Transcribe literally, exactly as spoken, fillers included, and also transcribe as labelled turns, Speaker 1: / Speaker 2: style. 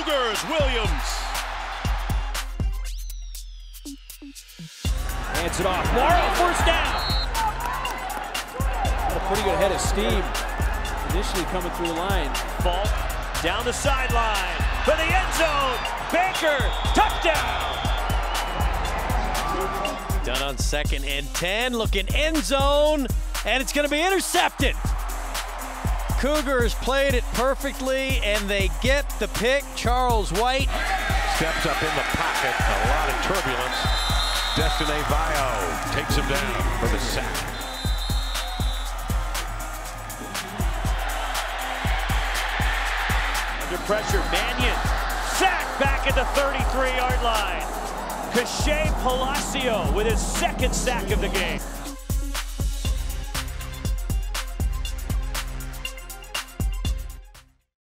Speaker 1: Cougars, Williams.
Speaker 2: Hands it off. Morrow, first down. Got a pretty good head of steam initially coming through the line.
Speaker 3: Falk down the sideline for the end zone. Baker, touchdown.
Speaker 4: Done on second and ten, looking end zone, and it's going to be intercepted. Cougars played it perfectly, and they get the pick. Charles White
Speaker 1: Steps up in the pocket, a lot of turbulence. Destiny Vio takes him down for the sack.
Speaker 3: Under pressure, Mannion, sack back at the thirty-three yard line. Cachet Palacio with his second sack of the game.